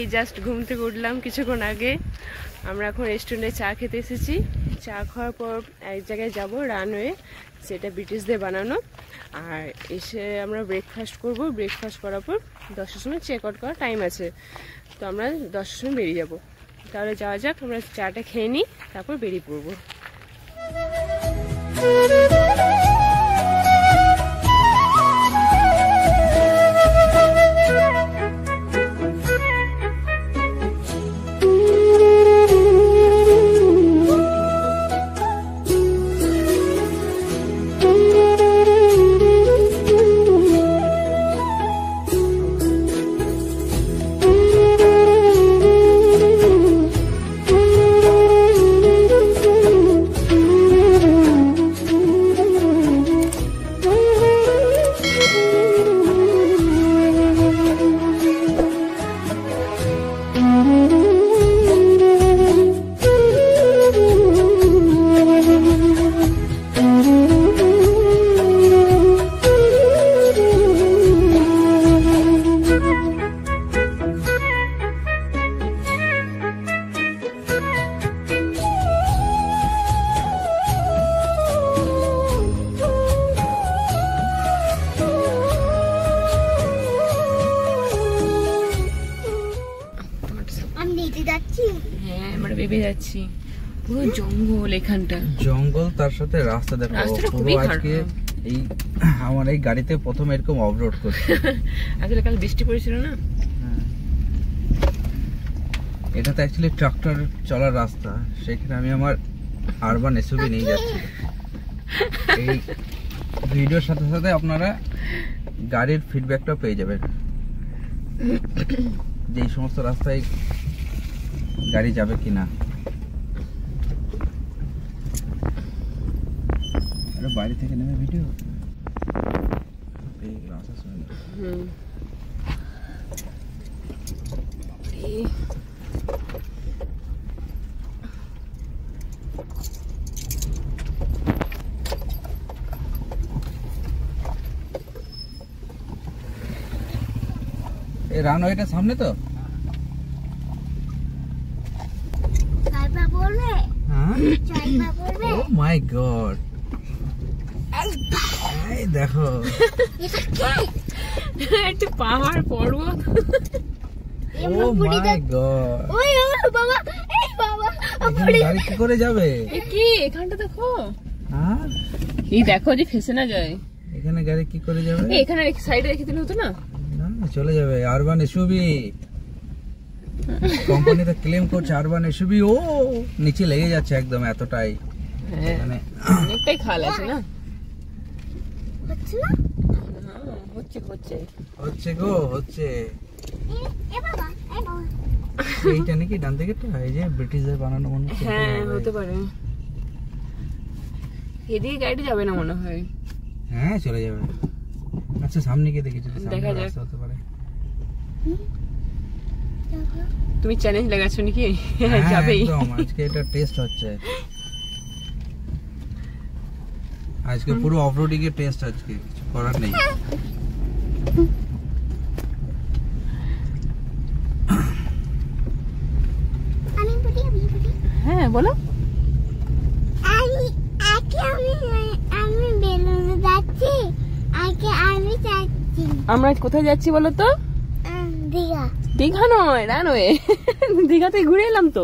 Just ঘুম থেকে উঠলাম কিছুক্ষণ আগে। আমরা এখন রেস্টুরেন্টে চা খেতে এসেছি। চা খাওয়ার পর এক জায়গায় যাব, রানওয়ে, সেটা ব্রিটিশদের বানানো। আর এসে আমরা ব্রেকফাস্ট করব। ব্রেকফাস্ট করার পর 10টার সময় চেক আউট করার টাইম আছে, তো আমরা 10টার সময় বেরিয়ে যাব। তাহলে যাওয়া যাক, আমরা চাটা খেয়ে নিই, তারপর বেরিয়ে পড়বো। পুরো জঙ্গল, এখানটা জঙ্গল, তার সাথে রাস্তা দেখো পুরো। আজকে এই আমার এই গাড়িতে প্রথম এরকম অফরোড করছি। আসলে কাল বৃষ্টি পড়েছিল না, এটা তো অ্যাকচুয়ালি ট্রাক্টর চলার রাস্তা, সেখানে আমি আমার আরবান এসইউভি নিয়ে যাচ্ছি। এই ভিডিওর সাথে সাথে আপনারা গাড়ির ফিডব্যাকটা পেয়ে যাবেন, যে এই সমস্ত রাস্তায় গাড়ি যাবে কিনা। আরে বাইরে থেকে নেবে ভিডিও। এই রাস্তা শুনে এই রানওয়েটা সামনে তো। ও মাই গড, এই দেখো একটা পাহাড় পর্বত। ও মাই গড, ওই বাবা, এই বাবা আপনি গাড়ি কি করে যাবে? কি এখানটা দেখো, হ্যাঁ এই দেখো যে ফেসে না যায়। এখানে গাড়ি কি করে যাবে? এখানে সাইডে রেখে দিলে হতো না? না, চলে যাবে। আরবান এসইউভি কোম্পানি তো ক্লেম করছে আরবান এসইউভি। ও নিচে লেগে যাচ্ছে একদম, এতটাই মানে অনেকটাই খাল আছে না। হচ্ছে না, হচ্ছে হচ্ছে হচ্ছে গো, হচ্ছে। এইটা নাকি ডান দিকেরটা, এই যে ব্রিটিশদের বানানো মনে হচ্ছে। হ্যাঁ হতে পারে, এদিকে গাড়ি যাবে না মনে হয়। হ্যাঁ চলে যাবে। আচ্ছা সামনে গিয়ে দেখি, যদি দেখা সামনে যাক। রাস্তা হতে পারে। তুমি চ্যালেঞ্জ লাগাচ্ছো নাকি? হ্যাঁ যাবেই একদম, আজকে এটা টেস্ট হচ্ছে। আজকে পুরো অফরোডিং এর টেস্ট, আজকে কিছু করার নেই। হ্যাঁ বলো। আমরা কোথায় যাচ্ছি বলো তো? দীঘা। দীঘা নয়, রানওয়ে। দীঘাতে ঘুরে এলাম তো।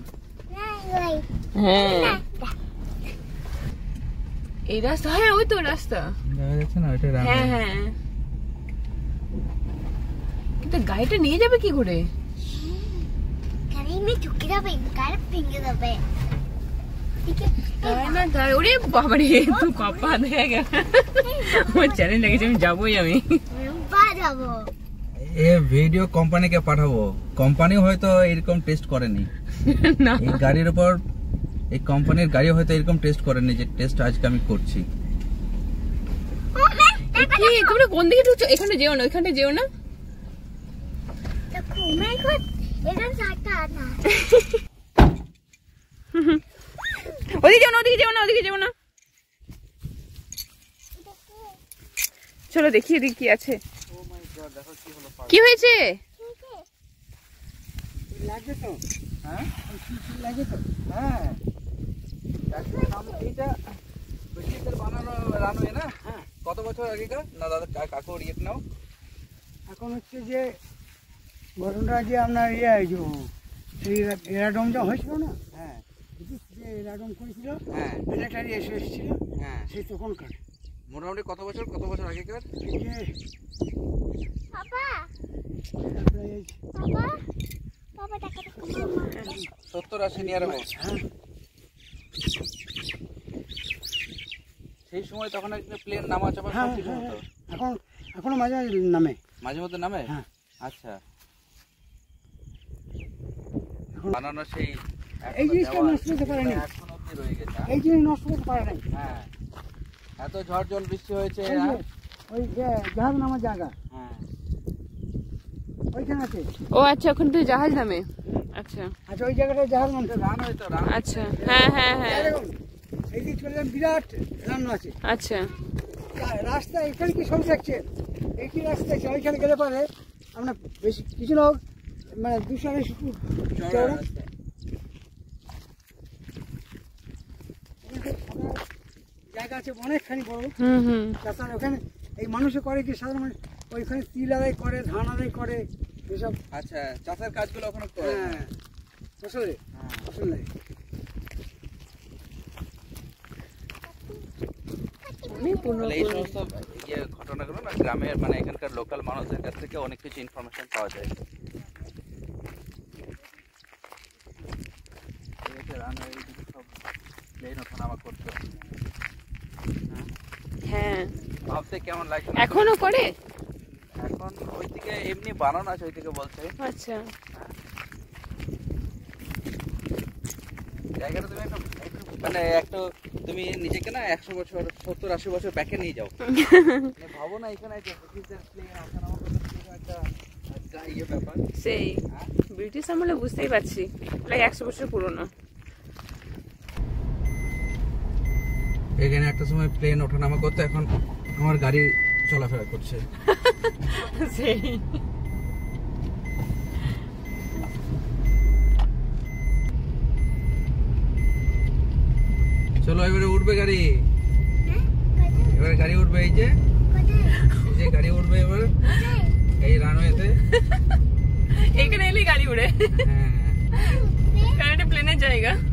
হ্যাঁ এই রাস্তা, হ্যাঁ ওই তো রাস্তা দেখা যাচ্ছে না, এটা রানওয়ে। হ্যাঁ হ্যাঁ, কিন্তু গাড়িটা নিয়ে যাবে কি করে? ওরে বাবারে, তুই পাপা দেখা গেল। আমার চ্যালেঞ্জ লেগেছে, আমি যাবোই। আমি এই ভিডিও কোম্পানিকে পাঠাবো, কোম্পানি হয়তো এরকম টেস্ট করেনি না। এই গাড়ির উপর, এই কোম্পানির গাড়ি হয়তো এরকম টেস্ট করেনি যে টেস্ট আজকে আমি করছি। কি তোমরা কোন দিকে ঢুকছো? এখানে যেও না, ওইখানটা যেও না। ওদিকে যেও না, ওদিকে যেও না, ওদিকে যেও না। চলো দেখি এদিকে কি আছে। কি হয়েছে? লাগে তো, হ্যাঁ লাগে তো। হ্যাঁ এইটা ব্রিটিশদের বানানো রানওয়ে না? হ্যাঁ। কত বছর আগেকার? না দাদা কাকুর ইয়ে নাও। এখন হচ্ছে যে ঘটনাটা যে আপনার সেই এরাডমটা হয়েছিল না, হ্যাঁ যে এরাডম করেছিল, হ্যাঁ মিলিটারি এসেছিল, হ্যাঁ। সেই তখনকার। মোটামুটি কত বছর আগেকার? এই যে পাপা তারপরে এই 70-80 নিরানব্বই। হ্যাঁ সেই সময় তখন একটা প্লেন নামা চাপা সব কিছু হতো। এখনো মাঝে মাঝে নামে। মাঝে মধ্যে নামে? হ্যাঁ। আচ্ছা। এখন- বানানো সেই এই জিনিসটা নষ্ট করতে পারেনি, এখন অব্দি রয়ে গেছে। এই জিনিস নষ্ট করতে পারে নাই। হ্যাঁ এত ঝড় জল বৃষ্টি হয়েছে। ওই যে, ওই যে জাহাজ নামার জায়গা হ্যাঁ ওইখানে আছে। ও আচ্ছা, ওখানে তো জাহাজ নামে। আচ্ছা আচ্ছা ওই জায়গাটা জাহাজ নামছে। রানওয়ে তো রানওয়ে। আচ্ছা, হ্যাঁ হ্যাঁ হ্যাঁ, এই দিক চলে যান, বিরাট রান্না আছে। আচ্ছা রাস্তা এখানে কি সব দেখছে, এই কি রাস্তা দেখছে, ওইখানে গেলে পরে আপনার বেশি কিছু না হোক মানে 200-250 ফুট চওড়া। জায়গা আছে অনেকখানি বড়। হুম। তাছাড়া ওখানে এই মানুষে করে কি সাধারণ মানুষ ওইখানে তিল আদায় করে, ধান আদায় করে, এসব। আচ্ছা চাষের কাজগুলো ওখানে করে। হ্যাঁ ফসলে ফসল নেই। তাহলে এই সমস্ত ইয়ে ঘটনাগুলো না গ্রামের মানে এখানকার লোকাল মানুষদের কাছ থেকে অনেক কিছু ইনফরমেশন পাওয়া যায়। রানওয়ে সব প্লেন ওঠানামা করতো। হ্যাঁ, ভাবতে কেমন লাগছে? এখনো করে? এখন ওই দিকে এমনি বানানো আছে, ওই দিকে বলছে। আচ্ছা জায়গাটা তুমি মানে একটু তুমি নিজেকে না 100 বছর 70-80 বছর ব্যাকে নিয়ে যাও। ভাবো না এখানে যে ব্রিটিশদের প্লেন ওঠানামা করতে একটা ইয়ে ব্যাপার। সেই ব্রিটিশ আমলে বুঝতেই পারছি, প্রায় 100 বছর পুরনো। এখানে একটা সময় প্লেন ওঠানামা করতো, এখন আমার গাড়ি চলাফেরা করছে। সেই চলো এবারে উঠবে গাড়ি, এবারে গাড়ি উঠবে। এই যে গাড়ি উঠবে এবার এই রানওয়েতে। এখানে এলেই গাড়ি উড়ে, হ্যাঁ কারণ এটা প্লেনের জায়গা।